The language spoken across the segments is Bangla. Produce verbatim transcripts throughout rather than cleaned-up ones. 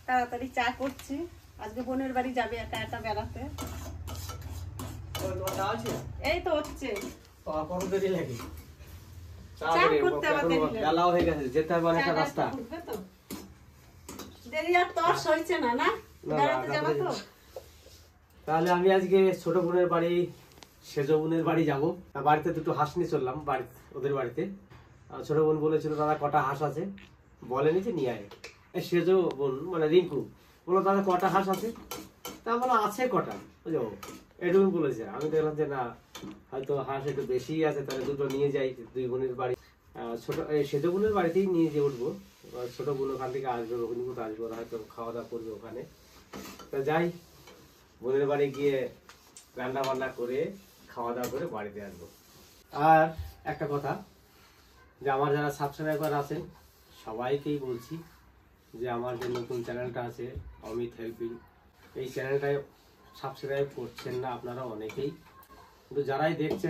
তাড়াতাড়ি চা করছি। আজকে বোনের বাড়ি যাবে একা একা বেড়াতে। এই তো হচ্ছে তাহলে আমি আজকে ছোট বোনের বাড়ি সেজ বোনের বাড়ি যাবো। বাড়িতে দুটো হাঁস নিয়ে চললাম বাড়ি ওদের বাড়িতে। ছোট বোন বলেছিল দাদা কটা হাঁস আছে, বলেনি যে নিয়ে আয়। সেজ বোন মানে রিঙ্কু বললো দাদা কটা হাঁস আছে, তা বলো আছে কটা বুঝলো এটুকু বলেছে। আমি দেখলাম যে না হয়তো হাঁস একটু বেশি আছে, তাহলে দুটো নিয়ে যাই দুই বোনের বাড়ি। ছোট সেজ বোনের বাড়িতেই নিয়ে যে উঠবো। ছোট বোন ওখান থেকে আসবে, রবীন্দ্র আসবে, ওরা হয়তো খাওয়া দাওয়া করবে ওখানে। তা যাই বোনের বাড়ি গিয়ে রান্না বান্না করে খাওয়া দাওয়া করে বাড়িতে আসবো। আর একটা কথা, যে আমার যারা সাবস্ক্রাইবার আছেন সবাইকেই বলছি যে আমার যে নতুন চ্যানেলটা আছে অমিত হেল্পিং, এই চ্যানেলটায় সাবস্ক্রাইব করছেন না আপনারা অনেকেই, কিন্তু যারাই দেখছেন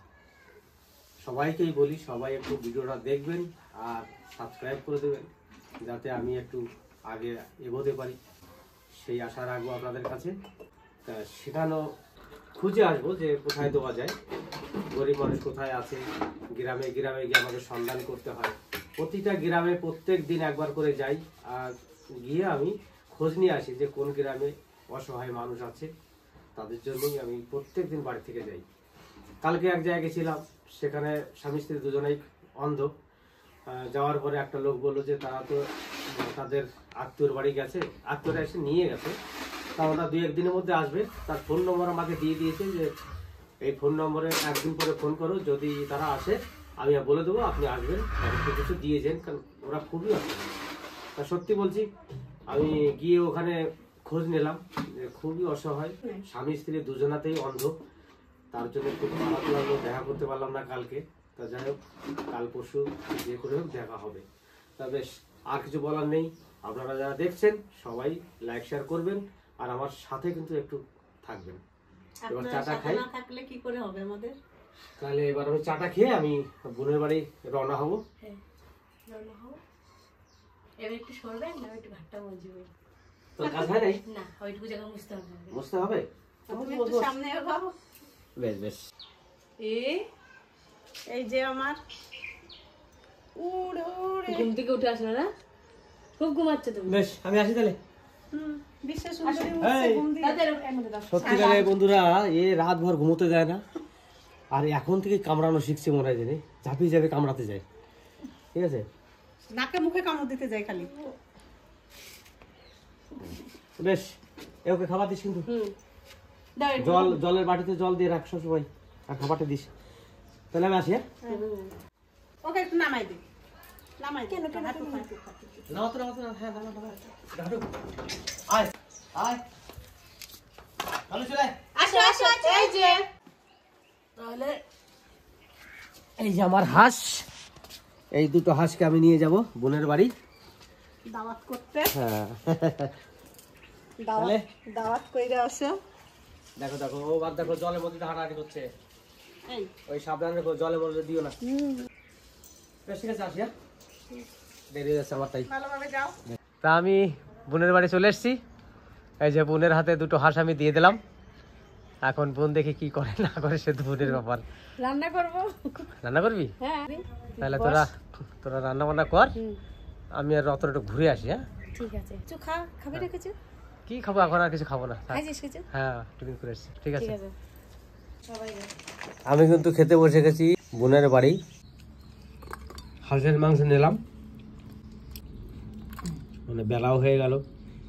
সবাইকেই বলি সবাই একটু ভিডিওটা দেখবেন আর সাবস্ক্রাইব করে দেবেন, যাতে আমি একটু আগে এগোতে পারি। সেই আশা রাখবো আপনাদের কাছে। তা সেখানেও খুঁজে আসবো যে কোথায় দেওয়া যায়, গরিব মানুষ কোথায় আছে। গ্রামে গ্রামে গিয়ে আমাদের সন্ধান করতে হয়। প্রতিটা গ্রামে প্রত্যেক দিন একবার করে যাই, আর গিয়ে আমি খোঁজ নিয়ে আসি যে কোন গ্রামে অসহায় মানুষ আছে। তাদের জন্যই আমি প্রত্যেক দিন বাড়ি থেকে যাই। কালকে এক জায়গায় ছিলাম, সেখানে স্বামী স্ত্রী দুজনেই অন্ধ। যাওয়ার পরে একটা লোক বললো যে তারা তো তাদের আত্মীয়র বাড়ি গেছে, আত্মীয়রা এসে নিয়ে গেছে, তা ওরা দুই একদিনের মধ্যে আসবে। তার ফোন নম্বর আমাকে দিয়ে দিয়েছে যে এই ফোন নম্বরে একদিন পরে ফোন করো, যদি তারা আসে আমি বলে দেবো আপনি আসবেন। তাদেরকে কিছু দিয়েছেন, কারণ ওরা খুবই অসহায়। তা সত্যি বলছি, আমি গিয়ে ওখানে খোঁজ নিলাম যে খুবই অসহায়, স্বামী স্ত্রী দুজনাতেই অন্ধ। তার জন্য খুব খারাপ লাগলো, দেখা করতে পারলাম না কালকে। তা যাই হোক কাল পরশু যে করে হোক দেখা হবে। তা বেশ, আর কিছু বলার নেই। আপনারা যারা দেখছেন সবাই লাইক শেয়ার করবেন আর আমার সাথে কিন্তু একটু থাকবেন। এবার চাটা খাই, না থাকলে কি করে হবে আমাদের। তাহলে এবার আমি চাটা খেয়ে আমি বোনের বাড়ি রওনা হব। হ্যাঁ রওনা হব। এবার একটু সরবেন না, একটু ভাতটা মজবে। তোর কাজ হয় নাই? না, ওইটুকু জায়গা মুছতে হবে। মুছতে হবে? তুমি একটু সামনে এগো। বেশ বেশ। এই এই যে আমার উড়ে উড়ে ঘুম থেকে উঠে আসলে না, খুব ঘুমাচ্ছ তুমি। বেশ আমি আসি তাহলে। হুম বিশেষ সুন্দরী উঠছে ঘুম দিয়ে। সত্যিকারে বন্ধুরা এ রাত ভর ঘুমোতে যায় না, আর এখন থেকে কামড়ানো শিখছে মনে হয়, জেনে ঝাঁপিয়ে যাবে কামড়াতে যায়। ঠিক আছে, নাকে মুখে কামড় দিতে যায় খালি। বেশ ওকে খাবার দিস কিন্তু। জল জলের বাটিতে জল দিয়ে রাখ সবসময়, আর খাবারটা দিস। তাহলে আমি আসি। হ্যাঁ ওকে একটু নামাই দে। নামাই কেন কেন হাঁটু হাঁটু নাও তো নাও তো হ্যাঁ নাও নাও হাঁটু আয় আয় ভালো চলে আসো আসো এই যে তাহলে এই যে আমার হাঁস, এই দুটো হাঁসকে আমি নিয়ে যাব বোনের বাড়ি দাওয়াত করতে। হ্যাঁ দাওয়াত দাওয়াত কইরা আসো। দেখো দেখো ও বাদ দেখো জলের মধ্যে হাঁটাহাঁটি করছে। এই ওই সাবধানে রেখো, জলের মধ্যে দিও না। বেশ ঠিক আছে, আসি। হ্যাঁ দেরি হয়ে যাচ্ছে আমার, তাই ভালোভাবে যাও। তা আমি বোনের বাড়ি চলে এসেছি। এই যে বোনের হাতে দুটো হাঁস আমি দিয়ে দিলাম। এখন বোন দেখি কি করে না করে, সে বোনের ব্যাপার। রান্না করবো। রান্না করবি? হ্যাঁ তাহলে তোরা তোরা রান্না বান্না কর, আমি আর রতন একটু ঘুরে আসি। হ্যাঁ ঠিক আছে, কিছু খা খাবি না কিছু? কি খাবো এখন, আর কিছু খাবো না। খাইছিস কিছু? হ্যাঁ টিফিন করে এসেছি। ঠিক আছে ঠিক আছে সবাই। আমি কিন্তু খেতে বসে গেছি বোনের বাড়ি। হাঁসের মাংস নিলাম, মানে বেলাও হয়ে গেল।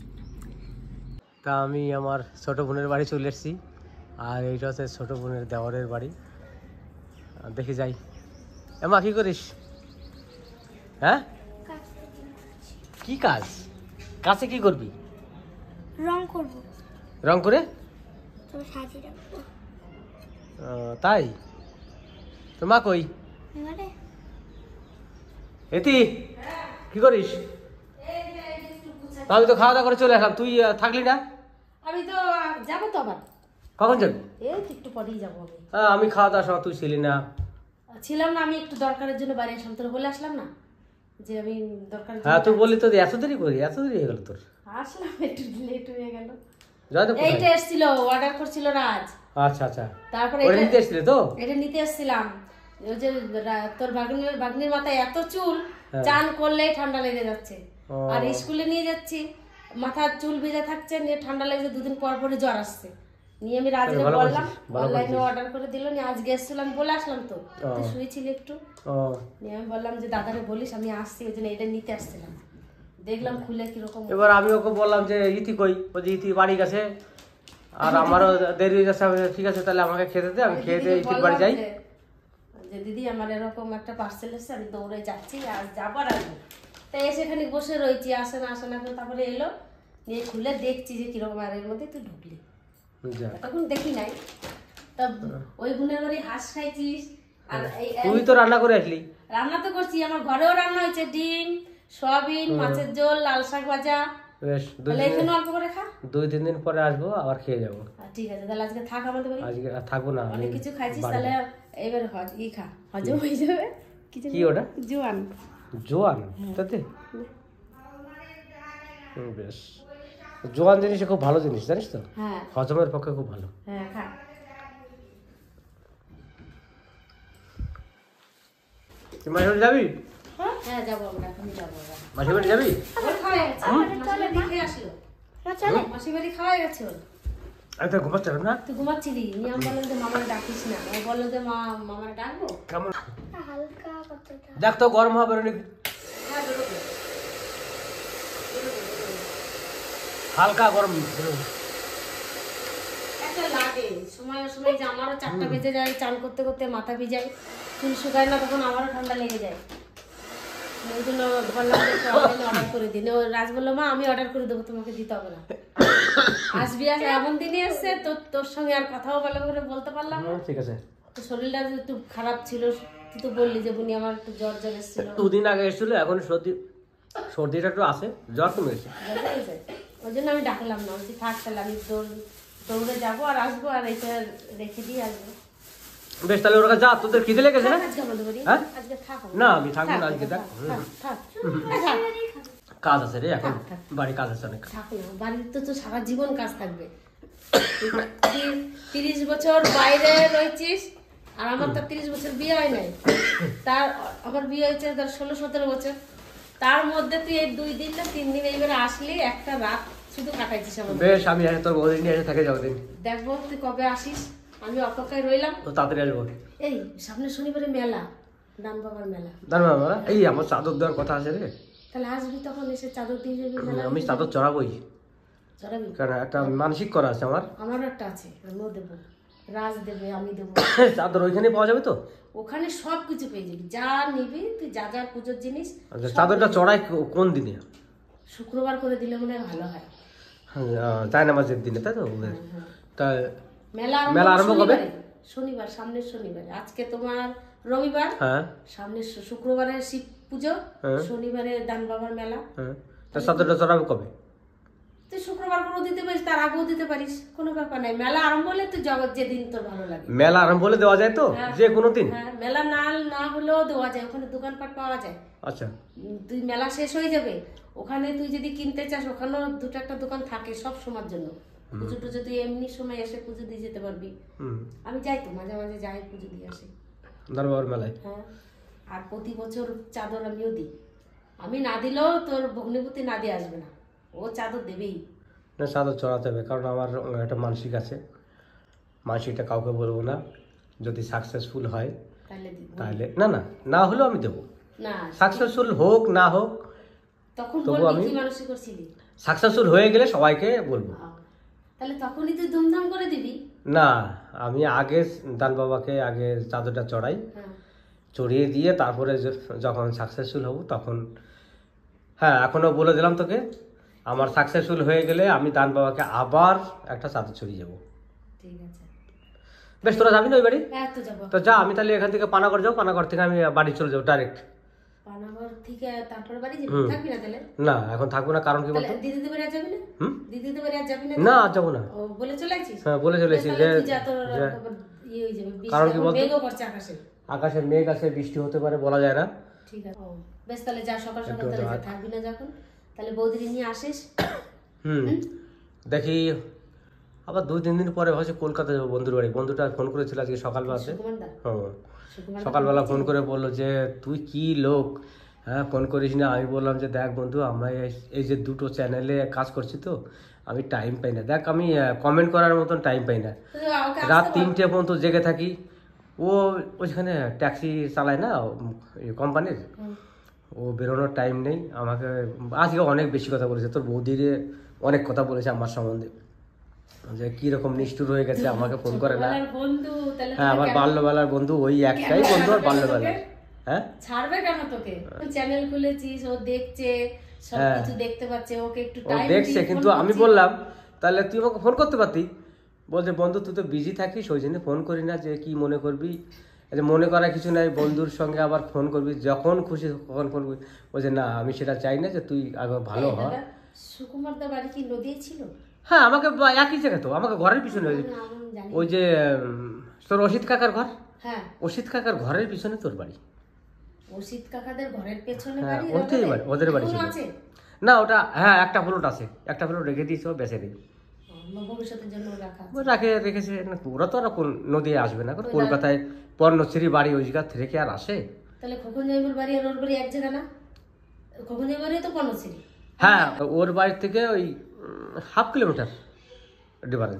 তা আমি আমার ছোট বোনের বাড়ি চলে এসেছি, আর এইটা হচ্ছে ছোট বোনের দেওয়ারের বাড়ি। দেখি যাই। এমা কি করিস? হ্যাঁ কি কাজ? কাছে কি করবি? রং করব। রং করে তবে সাজিয়ে রাখবো। তাই তো মা কই? এবারে এতি কি করিস? আমি তো খাওয়া দাওয়া করে চলে আসলাম, তুই থাকলি না? আমি তো যাবো তো আবার। কখন যাবি? এই তো একটু পরেই যাবো আমি। আমি খাওয়া দাওয়ার সময় তুই ছিলি না। ছিলাম না, আমি একটু দরকারের জন্য বাইরে আসলাম, তোর বলে আসলাম না যে আমি দরকার। হ্যাঁ তুই বললি তো এত দেরি করি, এত দেরি হয়ে গেল তোর। আসলাম একটু লেট হয়ে গেল। জয়দেব কোথায়? এইটা এসেছিল, অর্ডার করছিল রাজ। আচ্ছা আচ্ছা, তারপরে ওটা এটা নিতে এসেছিলে তো? এটা নিতে এসেছিলাম। ওই যে রা- তোর ভাগ্নির ভাগ্নির মাথায় এত চুল, হ্যাঁ। চান করলেই ঠান্ডা লেগে যাচ্ছে। ও। আর স্কুলে নিয়ে যাচ্ছি, মাথার চুল ভিজে থাকছে, নিয়ে ঠান্ডা লেগেছে, দুদিন পর পরই জ্বর আসছে। নিয়ে আমি রাজকে ভালো বললাম, করছিস, ভালো অনলাইনে করছিস। অর্ডার করে দিল। নিয়ে আজকে এসেছিলাম, বলে আসলাম তো, ও। তুই শুয়েছিলি একটু। ও নিয়ে আমি বললাম যে দাদারে বলিস আমি আসছি, ওই জন্য এটা নিতে আসছিলাম। দেখলাম খুলে কিরকম। এবার আমি ওকে বললাম যে ইতি কই, ও যে ইতি বাড়ি গেছে আর আমারও দেরি হয়ে যাচ্ছে। আমি, ঠিক আছে তাহলে আমাকে খেতে দে, আমি খেয়ে দিয়ে ইতির বাড়ি যাই। যে- যে দিদি আমার এরকম একটা পার্সেল এসেছে, আমি দৌড়ে যাচ্ছি, আজ যাবার আসবো। তাই এসে এখানে বসে রয়েছি, আসে না আসে না করে তারপরে এলো, নিয়ে খুলে দেখছি যে কিরকম। আর এর মধ্যে তুই ঢুকলি, যা। তখন দেখি নাই। তা ওই গুণের বাড়ি হাঁস খাইছিস। আর এই তুই তো রান্না করে আসলি। রান্না তো করছি, আমার ঘরেও রান্না হয়েছে, ডিম, সয়াবিন, মাছের ঝোল, লাল শাক ভাজা। বেশ, দুই তাহলে দিন এখানে অল্প করে খা। দুই তিন দিন পরে আসবো, আবার খেয়ে যাবো। আর ঠিক আছে, তাহলে আজকে থাক আমাদের বাড়ি। আজকে আর থাকবো না, আমি অনেক কিছু খাইছিস, বাড়ি তাহলে যাবো। এবার হজ ই খা, হজম হয়ে যাবে। কিছু কি ওটা? জোয়ান। জোয়ান তাতে? হুম, বেশ। জোয়ান জিনিস খুব ভালো জিনিস, জানিস তো, হ্যাঁ হজমের পক্ষে খুব ভালো। হ্যাঁ খা। তুই মাসি বাড়ি যাবি? হ্যাঁ যাবো আমরা, এখনই যাবো আমরা। মাসি বাড়ি যাবি? ওর খাওয়া গেছে, মাসির বাড়ি খেয়ে আসলো। না চলে মাসির বাড়ি খাওয়া গেছে ওর। আমি তো ঘুমাচ্ছিলাম না। তুই ঘুমাচ্ছিলি, নিয়ে আমি বললাম যে মামার ডাকিস না। ও বললো যে মা মামার ডাকবো। কেমন হালকা কতটা দেখ তো, গরম হবে নাকি? হ্যাঁ বেরোবে। হালকা গরম বেরোবে। একটা লাগে সময় সময়, যে আমারও চারটা বেজে যায়, চান করতে করতে মাথা ভিজায়, চুল শুকায় না, তখন আমারও ঠান্ডা লেগে যায়। ওই জন্য বললাম যে অনলাইনে অর্ডার করে দিন। ও রাজ বললো মা আমি অর্ডার করে দেবো, তোমাকে দিতে হবে না। আসবি, আস এমন দিনই এসছে, তোর তোর সঙ্গে আর কথাও ভালো করে বলতে পারলাম না। হুম, ঠিক আছে। তো শরীরটা যে একটু খারাপ ছিল, তুই তো বললি যে বুনি আমার একটু জ্বর জ্বর এসেছিল। দুদিন আগে এসেছিল, এখন সর্দি সর্দিটা একটু আছে, জ্বর কমে গেছে। জ্বর হয়েছে, ওই জন্য আমি ডাকলাম না। বলছি থাক, তাহলে আমি দৌড় দৌড়ে যাবো আর আসবো, আর এটা রেখে দিয়ে আসবো। বেশ, তাহলে ওর কাছে যা, তোদের খিদে লেগেছে না? আজকে আমাদের বাড়ি, হ্যাঁ? আজকে থাক আমাদের। না আমি থাকবো না আজকে, দেখ থাক, থাক, থাক, থাক। কাজ আছে রে এখন, থাক, থাক। বাড়ি কাজ আছে অনেক। থাক না, বাড়িতে তো সারা জীবন কাজ থাকবে। তুই তিরিশ বছর বাইরে রয়েছিস, আর আমার তো তিরিশ বছর বিয়ে হয় নাই। তার আমার বিয়ে হয়েছে ধর ষোলো সতেরো বছর। তার মধ্যে তুই এই দুই দিন না তিন দিন এইবারে আসলি, একটা রাত শুধু কাটাইছিস আমার। বেশ, আমি এসে তোর বৌদি নিয়ে এসে থাকে যাবো দিন। দেখবো তুই কবে আসিস, আমি অপেক্ষায় রইলাম। তো তাড়াতাড়ি আসবো। এই সামনে শনিবারে মেলা, ডান বাবার মেলা। দাঁড়া বাবা, এই আমার চাদর দেওয়ার কথা আছে রে। তাহলে আসবি, তখন এসে চাদর দিয়ে যাবি মেলা। আমি চাদর চড়াবোই, চড়াবি? কারণ একটা মানসিক করা আছে আমার। আমারও একটা আছে, আমিও দেবো, রাজ দেবে, আমি দেবো। চাদর ওইখানে পাওয়া যাবে তো? ওখানে সব কিছু পেয়ে যাবি, যা নিবি তুই, যা যা পুজোর জিনিস। আচ্ছা, চাদরটা চড়াই কো- কোন দিনে? শুক্রবার করে দিলে মনে হয় ভালো হয়। চায় নামাজের দিনে, তাই তো? ওদের তা মেলা মেলা আরম্ভ কবে? শনিবারে, শনিবার, সামনের শনিবারে। আজকে তোমার রবিবার, হ্যাঁ সামনের শু- শুক্রবারে শিব পুজো, হ্যাঁ। শনিবারে দান বাবার মেলা। হ্যাঁ, তা চাদরটা চড়াবে কবে? তুই শুক্রবার করেও দিতে পারিস, তার আগেও দিতে পারিস, কোনো ব্যাপার নাই। মেলা আরম্ভ হলে তুই জগৎ যেদিন তোর ভালো লাগে। মেলা আরম্ভ হলে দেওয়া যায় তো, হ্যাঁ। যে কোনো দিন? হ্যাঁ, মেলা না না হলেও দেওয়া যায়, ওখানে দোকানপাট পাওয়া যায়। আচ্ছা, উম, তুই মেলা শেষ হয়ে যাবে, ওখানে তুই যদি কিনতে চাস, ওখানেও দুটো একটা দোকান থাকে সব সময়ের জন্য। পুজো টুজো তুই এমনি সময় এসে পুজো দিয়ে যেতে পারবি। হুম, আমি যাই তো, মাঝে মাঝে যাই, পুজো দিয়ে আসি। দারবার মেলায়। হ্যাঁ, আর প্রতি বছর চাদর আমিও দিই। আমি না দিলেও তোর ভগ্নিপতি না দিয়ে আসবে না, ও চাদর দেবেই। না, চাদর চড়াতে হবে, কারণ আমার একটা মানসিক আছে। মানসিকটা কাউকে বলবো না, যদি সাকসেসফুল হয় তাহলে দিব তাহলে, না না না হলেও আমি দেবো। না, সাকসেসফুল হোক না হোক, তখন তবু বলবি আমি- কি মানুষই করছিলি। সাকসেসফুল হয়ে গেলে সবাইকে বলবো। আহ, তাহলে তখনই তুই ধুমধাম করে দিবি। না, আমি আগে দান বাবাকে আগে চাদরটা চড়াই, হ্যাঁ, চড়িয়ে দিয়ে তারপরে য- যখন সাকসেসফুল হব তখন, হ্যাঁ এখনও বলে দিলাম তোকে, আমার সাকসেসফুল হয়ে গেলে আমি দান বাবাকে আবার একটা চাদর চড়িয়ে যাবো। ঠিক আছে। বেশ, তোরা যাবি না ওই বাড়ি? হ্যাঁ তো যাবো। তো যা, আমি তাহলে এখান থেকে পানাগড় যাবো, পানাগড় থেকে আমি বাড়ি চলে যাবো ডাইরেক্ট। পানাগড় থেকে তারপরে বাড়ি যাবি, হুম। থাকবি না তাহলে? না, এখন থাকবো না, কারণ কি বলতো? তাহলে দিদিদের বাড়ি আর যাবি না? হুম, দিদিদের বাড়ি আর যাবি না? না আজ যাবো না। ও বলে চলে আসছিস? হ্যাঁ, বলে চলেছি তাহলে যে তুই যা, তোর যে আবার ইয়ে হয়ে যাবে, বৃষ্টি কারণ কি এখন বলতো? মেঘও করছে আকাশে। আকাশে মেঘ আছে, বৃষ্টি হতে পারে, বলা যায় না। ঠিক আছে। ও বেশ, তাহলে যা, সকাল সকাল একটু তাহলে যা, রাত। থাকবি না যখন, তাহলে বৌদিকে নিয়ে আসিস, হুম দেখি আবার দুই তিন দিন পরে হচ্ছে কলকাতা যাবো বন্ধুর বাড়ি। বন্ধুটা ফোন করেছিল আজকে সকালবেলাতে। সুকুমারদা হ্যাঁ সুকুমারদা সকালবেলা ফোন করে বললো যে তুই কি লোক, হ্যাঁ ফোন করিস না। আমি বললাম যে দেখ বন্ধু আমরা এই- এই যে দুটো চ্যানেলে কাজ করছি তো আমি টাইম পাই না, দেখ আমি কমেন্ট করার মতন টাইম পাই না। তো ওকে রাত আসতে বল। তিনটে পর্যন্ত জেগে থাকি। ও ওইখানে ট্যাক্সি চালায় না কোম্পানির, হুম। ও বেরোনোর টাইম নেই। আমাকে আজকে অনেক বেশি কথা বলেছে, তোর বৌদিরে অনেক কথা বলেছে আমার সম্বন্ধে, যে কিরকম নিষ্ঠুর হয়ে গেছে, আমাকে ফোন করে না। ছোটবেলার বন্ধু তাহলে হ্যাঁ তোকে আমার কেন- বাল্যবেলার বন্ধু ওই একটাই কেন বন্ধু আর ছাড়বে বাল্যবেলার। তোকে? হ্যাঁ ছাড়বে কেন তোকে? চ্যানেল খুলেছিস, ও দেখছে সবকিছু দেখতে পাচ্ছে, ওকে একটু ও টাইম দেখছে, কিন্তু আমি বললাম তাহলে তুই আমাকে ফোন করতে পারতি। বলছে বন্ধু তুই তো বিজি থাকিস ওই জন্য ফোন করি না, যে কি মনে করবি, যে মনে করা কিছু নাই, বন্ধুর সঙ্গে আবার ফোন করবি যখন খুশি তখন ফোন করবি। বলছে না আমি সেটা চাই না, যে তুই আগে ভালো হ। সুকুমারদা বাড়ি কি নদী ছিল? হ্যাঁ আমাকে বা- একই জায়গা তো, আমাকে ঘরের পিছনে ওই- না, আমি জানি ওই যে উম, তোর অসিত কাকার ঘর, হ্যাঁ অসিত কাকার ঘরের পিছনে তোর বাড়ি। অসিত কাকাদের ঘরের পেছনে হ্যাঁ বাড়ি ওইটাই বাড়ি, ওদের বাড়ি এখনো ছিল। আছে? না ওটা হ্যাঁ একটা প্লট আছে, একটা প্লট রেখে দিয়েছে, ও বেঁচে নেই। ও, ভবিষ্যতের জন্য রাখা আছে। ও রাখে রেখেছে না, ওরা তো আর কোন নদী আসবে না, কারণ কলকাতায় পর্ণশ্রী বাড়ি ওই জায়গা থেকে আর আসে। তাহলে খোকন জামির বাড়ি আর ওর বাড়ি এক জায়গা না? খোকন জামির বাড়ি তো পর্ণশ্রী। হ্যাঁ ওর বাড়ি থেকে ওই হাফ কিলোমিটার ডিফারেন্স,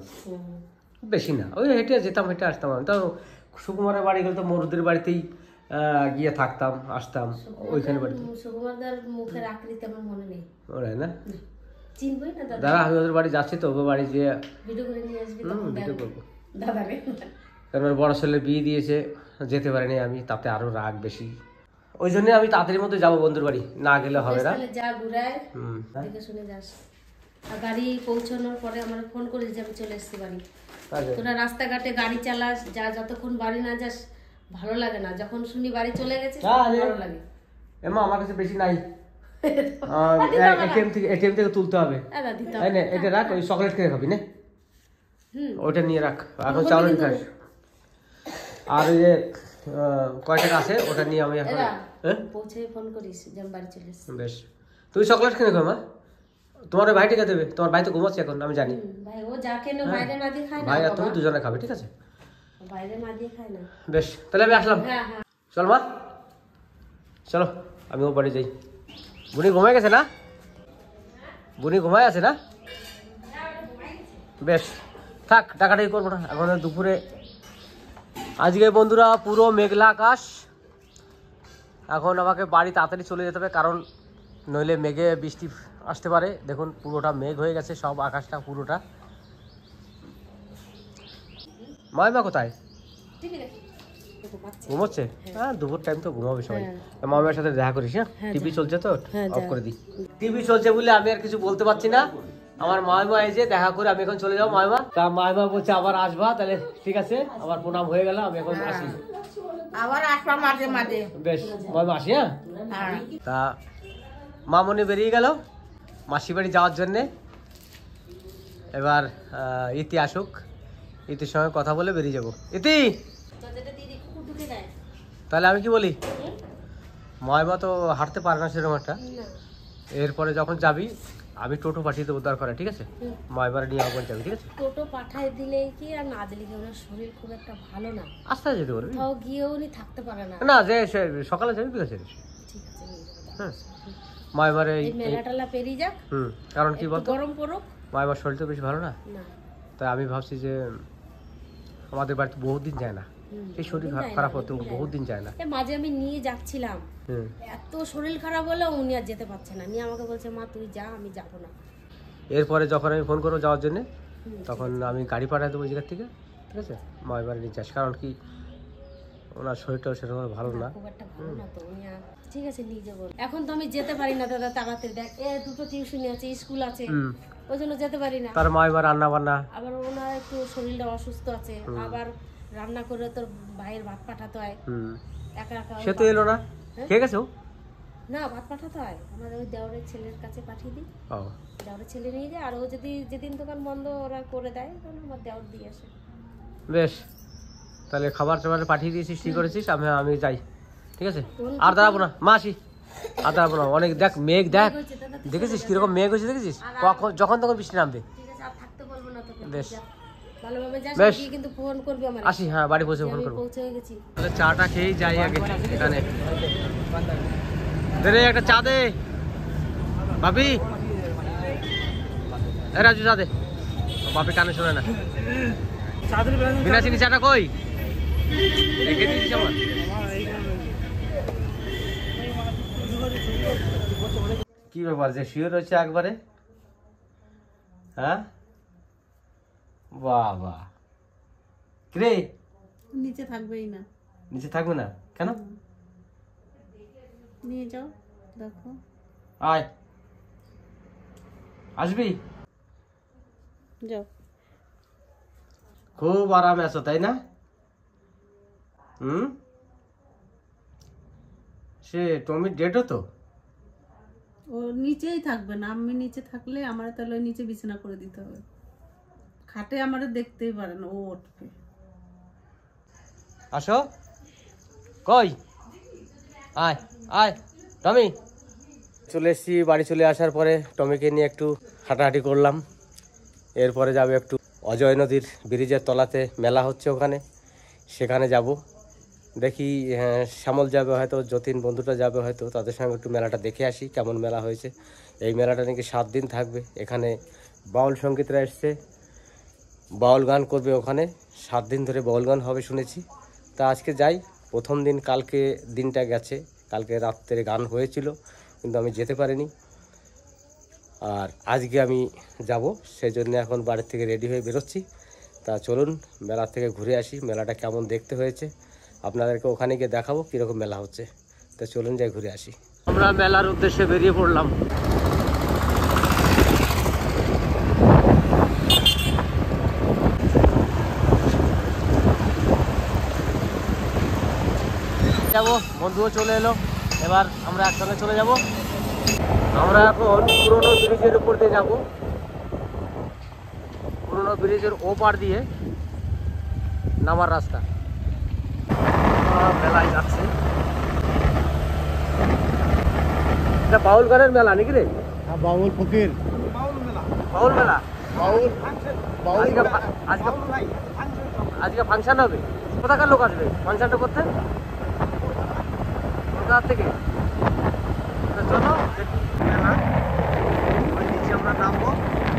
বেশি না। ওই হেঁটে যেতাম হেঁটে আসতাম। আমি তো সুকুমারের বাড়ি গেলে তো মরুদের বাড়িতেই আহ, গিয়ে থাকতাম আসতাম ওইখানে বাড়িতে। সুকুমারদার মুখের আকৃতি আমার মনে নেই, ওরাই না চিনবই না দাদা। দাদা আমি ওদের বাড়ি যাচ্ছি তো, ওদের বাড়ি যে ভিডিও করে নিয়ে আসবি হুম, তখন ভিডিও দেখবো। করবো। দাদা রে কারণ ওর বড় ছেলে বিয়ে দিয়েছে, যেতে পারিনি আমি, তাতে আরো রাগ বেশি। ওই জন্য আমি তাড়াতাড়ির মধ্যে যাবো বন্ধুর বাড়ি, না গেলে হবে না। তাহলে যা ঘুরায় হুম দেখে শুনে যাস। আর গাড়ি পৌঁছানোর পরে আমার ফোন করিস যে আমি চলে এসেছি বাড়ি। আচ্ছা। তোরা রাস্তাঘাটে গাড়ি চালাস, যা যতক্ষণ বাড়ি না যাস ভালো লাগে না। যখন শুনি বাড়ি চলে গেছে না, রে। ভালো লাগে। এমা আমার কাছে বেশি নাই, এটিএম থেকে এটিএম থেকে তুলতে হবে। দাদা দিতে এই নে, এটা রাখ, ওই চকলেট খেয়ে খাবি না, হুম ওইটা নিয়ে রাখ, এখন চাউলের খাস। আর ওই যে আহ, কয় টাকা আছে ওটা নিয়ে আমি এখন এরা হ্যাঁ? পৌঁছে ফোন করিস যে আমি বাড়ি চলে এসেছি। বেশ তুই চকলেট কিনে খাও মা, তোমার ওই ভাইটাকে দেবে, তোমার ভাই তো ঘুমাচ্ছে এখন আমি জানি। হুম, ভাই ও যা কেন বাইরে না দিয়ে খায় না ভাই আর বাবা। তুমি দুজনে খাবে, ঠিক আছে? বাইরে না দিয়ে খায় না। বেশ তাহলে আমি আসলাম। হ্যাঁ হ্যাঁ চল মা চলো, আমি ও বাড়ি যাই। বুনি ঘুমায় গেছে না? বুনি ঘুমায় আছে না? বেশ থাক, টাকাটাই করবো না এখন দুপুরে। আজকে বন্ধুরা পুরো মেঘলা আকাশ। এখন আমাকে বাড়ি তাড়াতাড়ি চলে যেতে হবে, কারণ নইলে মেঘে বৃষ্টি আসতে পারে। দেখুন পুরোটা মেঘ হয়ে গেছে, সব আকাশটা পুরোটা। মাইমা কোথায়? টিভি দেখি ও তো পাচ্ছে। ঘুমোচ্ছে? হ্যাঁ দুপুর টাইম তো ঘুমাবে সবাই। মামার সাথে দেখা করিস, হ্যাঁ টিভি চলছে তো হ্যাঁ, অফ যা। করে দিই। টিভি চলছে বলে আমি আর কিছু বলতে পারছি না। আমার মাইমা এসে দেখা করে আমি এখন চলে যাবো। মাইমা তা মাইমা বলছে আবার আসবা, তাহলে ঠিক আছে, আমার প্রণাম হয়ে গেল, আমি এখন আসি। আবার আসবা মাঝে মাঝে। বেশ মাইমা আসি। হ্যাঁ হ্যাঁ তা মামনি বেরিয়ে গেল মাসি বাড়ি যাওয়ার জন্যে। এবার আহ, ইতি আসুক, ইতির সঙ্গে কথা বলে বেরিয়ে যাবো। ইতি দরজাটা দিয়ে দিই, কুকুর ঢুকে দেয়। তাহলে আমি কি বলি, মাইমা তো হাঁটতে পারে না সেরকম একটা। না এরপরে যখন যাবি আমি টোটো পাঠিয়ে দেবো দরকার, ঠিক আছে? হুম। মাইবার নিয়ে আবার যাবি, ঠিক আছে? টোটো পাঠায় দিলে কি আর না দিলে কি, ওনার শরীর খুব একটা ভালো না। আস্তে আস্তে যেতে পারবি। কোথাও গিয়েও উনি থাকতে পারে না। না যে সে- সকালে যাবি বিকালে যাবি। ঠিক আছে নিয়ে যাবো। হ্যাঁ মাইবার এই এই মেলা টেলা পেরিয়ে যাক, হুম কারণ কি একটু বলতো, গরম পড়ুক। মাইবার শরীর তো বেশি ভালো না, না তাই আমি ভাবছি যে আমাদের বাড়িতে বহুত দিন যায় না, হুম, এই শরীর বহুদিন যায় খারাপ না, হতে বহুদিন যায় বহুত না। দিন যায় না। এ মাঝে আমি নিয়ে যাচ্ছিলাম, হুম এত শরীর খারাপ হলে উনি আর যেতে পারছে না। নিয়ে আমাকে বলছে মা তুই যা, আমি যাবো না। এরপরে যখন আমি ফোন করবো যাওয়ার জন্যে, হুম, তখন আমি গাড়ি পাঠিয়ে দেবো ওই জায়গার থেকে, ঠিক আছে? মাইবার নিয়ে যাস, কারণ কি ওনার শরীরটাও সেরকম ভালো না। খুব একটা ভালো না তো উনি আর। ঠিক আছে নিয়ে যাবো। এখন তো আমি যেতে পারি না দাদা, তাড়াতাড়ি দেখ এ দুটো টিউশনি আছে, স্কুল আছে, হুম ওই জন্য যেতে পারি না। তার মাইবার রান্না বান্না। আবার ওনার একটু শরীরটা অসুস্থ আছে, আবার রান্না করে তোর ভাইয়ের ভাত পাঠাতে হয়। হুম একা একা সে তো এলো না, খেয়ে গেছে ও? না ভাত পাঠাতে হয়, আমার ওই দেওরের ছেলের কাছে পাঠিয়ে দিই, ও দেওরের ছেলে নিয়ে যায়। আর ও যদি যেদিন দোকান বন্ধ ওরা করে দেয় তখন আমার দেওর দিয়ে আসে। বেশ তাহলে খাবার টাবার পাঠিয়ে দিয়েছিস, ঠিক করেছিস, আমি আমি যাই, ঠিক আছে? আর দাঁড়াবো না মা, আসি। আর দাঁড়াবো না, অনেক দেখ মেঘ দেখ, হচ্ছে দাদা তুই দেখেছিস চলে যা। কিরকম মেঘ হয়েছে দেখেছিস? আর কখন যখন তখন বৃষ্টি নামবে। ঠিক আছে, আর থাকতে বলবো না তোকে। বেশ। যা। ভালোভাবে যাস, বেশ। গিয়ে কিন্তু ফোন করবি আমার। আসি, হ্যাঁ বাড়ি পৌঁছে ফোন আমি করবো। পৌঁছে গেছি। তাহলে চাটা খেয়েই যাই আগে এখানে। দে রে একটা চা দে বাপি। এ রাজু চা দে। ও বাপি কানে শোনে না। বিনা চিনি চাটা কই রেখে দিয়েছিস আমার? কি ব্যাপার যে শুয়ে রয়েছে একবারে? হ্যাঁ বাহ বাহ। কিরে নিচে থাকবেই না, নিচে থাকবে না কেন? নিয়ে যাও, দেখো। আয় আসবি। যাও। খুব আরামে আছো তাই না? হুম সে টমির ডেটও তো। ও নিচেই থাকবে না, আমি নিচে থাকলে আমার তাহলে নিচে বিছানা করে দিতে হবে। খাটে আমার দেখতেই পারে না, ও উঠবে। আসো কই আয় আয় টমি। চলে এসেছি বাড়ি। চলে আসার পরে টমিকে নিয়ে একটু হাঁটাহাঁটি করলাম। এরপরে যাবে একটু অজয় নদীর ব্রিজের তলাতে মেলা হচ্ছে, ওখানে সেখানে যাব। দেখি হ্যাঁ, শ্যামল যাবে হয়তো, যতীন বন্ধুটা যাবে হয়তো, তাদের সঙ্গে একটু মেলাটা দেখে আসি কেমন মেলা হয়েছে। এই মেলাটা নাকি সাত দিন থাকবে। এখানে বাউল সঙ্গীতরা এসছে, বাউল গান করবে ওখানে। সাত দিন ধরে বাউল গান হবে শুনেছি। তা আজকে যাই, প্রথম দিন কালকে দিনটা গেছে, কালকে রাত্রে গান হয়েছিল কিন্তু আমি যেতে পারিনি। আর আজকে আমি যাব, সেই জন্য এখন বাড়ির থেকে রেডি হয়ে বেরোচ্ছি। তা চলুন মেলা থেকে ঘুরে আসি, মেলাটা কেমন দেখতে হয়েছে আপনাদেরকে ওখানে গিয়ে দেখাবো কীরকম মেলা হচ্ছে। তা চলুন যাই ঘুরে আসি। আমরা মেলার উদ্দেশ্যে বেরিয়ে পড়লাম। যাবো, বন্ধুও চলে এলো, এবার আমরা একসঙ্গে চলে যাব। আমরা এখন পুরোনো ব্রিজের উপর দিয়ে যাব, পুরোনো ব্রিজের ওপার দিয়ে নামার রাস্তা। মেলায় যাচ্ছে, এটা বাউল গানের মেলা নাকি রে? বাউল ফকির বাউল মেলা। বাউল আজকে আজকে আজকে ফাংশন হবে। কোথাকার লোক আসবে ফাংশনটা করতে? কলকাতা থেকে। তো চলো দেখি মেলা, ওই নিচে আমরা নামবো।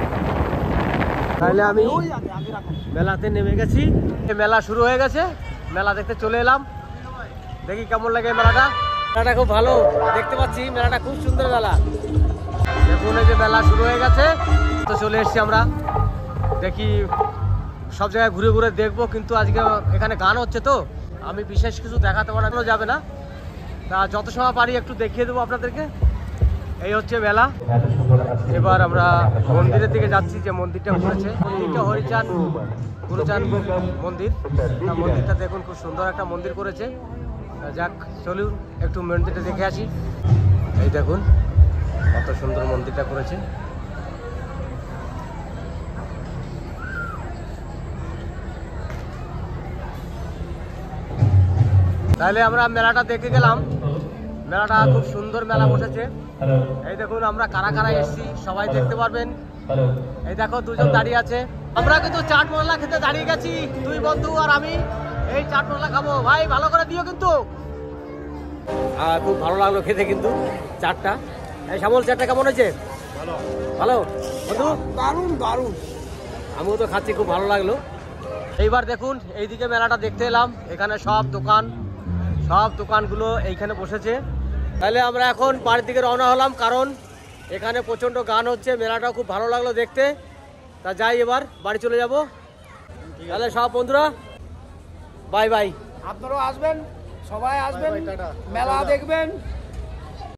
তাহলে আমি মেলাতে নেমে গেছি, মেলা শুরু হয়ে গেছে, মেলা দেখতে চলে এলাম। দেখি কেমন লাগে মেলাটা। মেলাটা খুব ভালো দেখতে পাচ্ছি, মেলাটা খুব সুন্দর মেলা। দেখুন এই যে মেলা শুরু হয়ে গেছে, তো চলে এসছি আমরা। দেখি সব জায়গায় ঘুরে ঘুরে দেখবো, কিন্তু আজকে এখানে গান হচ্ছে তো আমি বিশেষ কিছু দেখাতে পারানো যাবে না। তা যত সময় পারি একটু দেখিয়ে দেবো আপনাদেরকে। এই হচ্ছে মেলা। এবার আমরা মন্দিরের দিকে যাচ্ছি, যে মন্দিরটা ঘুরেছে, মন্দিরটা হরিচাঁদ গুরুচাঁদ মন্দির। তা মন্দিরটা দেখুন খুব সুন্দর একটা মন্দির করেছে। যাক চলুন একটু মন্দিরটা দেখে আসি। এই দেখুন কত সুন্দর মন্দিরটা করেছে। তাহলে আমরা মেলাটা দেখে গেলাম। মেলাটা খুব সুন্দর মেলা বসেছে। এই দেখুন আমরা কারা কারা এসেছি সবাই দেখতে পারবেন। এই দেখো দুজন দাঁড়িয়ে আছে। আমরা কিন্তু চাট মশলা খেতে দাঁড়িয়ে গেছি, দুই বন্ধু আর আমি। এই চাট মশলা খাবো, ভাই ভালো করে দিও কিন্তু। আর খুব ভালো লাগলো খেতে কিন্তু চাটটা। এই শ্যামল চাটটা কেমন হয়েছে? ভালো ভালো বন্ধু, দারুণ দারুণ। আমিও তো খাচ্ছি, খুব ভালো লাগলো। এইবার দেখুন এইদিকে মেলাটা দেখতে এলাম, এখানে সব দোকান সব দোকানগুলো এইখানে বসেছে। তাহলে আমরা এখন বাড়ির দিকে রওনা হলাম, কারণ এখানে প্রচণ্ড গান হচ্ছে। মেলাটাও খুব ভালো লাগলো দেখতে। তা যাই, এবার বাড়ি চলে যাব। তাহলে সব বন্ধুরা বাই বাই। আপনারাও আসবেন, সবাই আসবেন, মেলা দেখবেন।